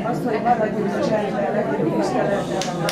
Azt, hogy maradjunk csendben, legyünk tiszteletben a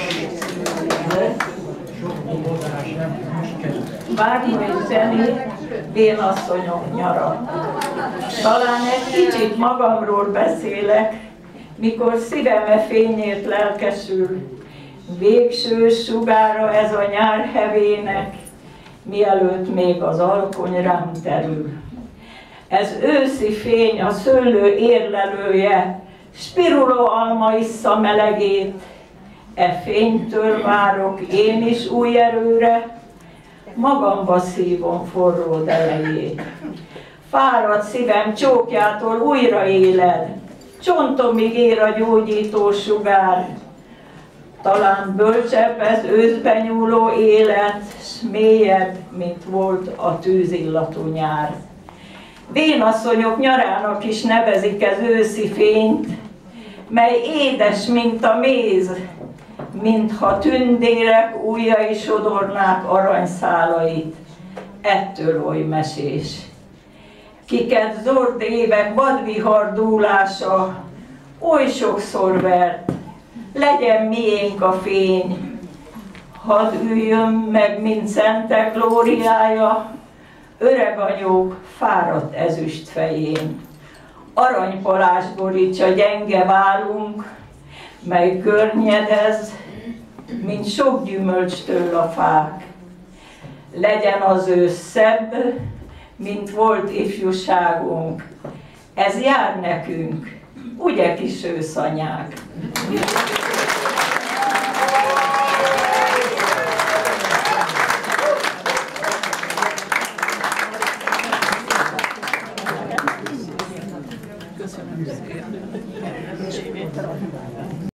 Vágó és Zeni, Vénasszonyok nyara. Talán egy kicsit magamról beszélek, mikor szíveme fényét lelkesül, végső sugára ez a nyár hevének, mielőtt még az alkony rám terül. Ez őszi fény a szőlő érlelője, spiruló alma issza melegét, e fénytől várok én is új erőre, magamba szívom forró delejét. Fáradt szívem csókjától újra éled, csontomig ér a gyógyító sugár. Talán bölcsebb ez őszbe nyúló élet, s mélyebb, mint volt a tűzillatú nyár. Vénasszonyok nyarának is nevezik ez őszi fényt, mely édes, mint a méz, mintha tündérek ujjai sodornák aranyszálait, ettől oly mesés. Kiket zord évek vadvihar dúlása, oly sokszor vert, legyen miénk a fény. Hadd üljön meg, mint szentek glóriája, öreganyók fáradt ezüst fején. Aranypalás borítsa gyenge vállunk, mely környedez, mint sok gyümölcstől a fák. Legyen az ősz szebb, mint volt ifjúságunk. Ez jár nekünk, ugye kis őszanyák? Köszönöm szépen.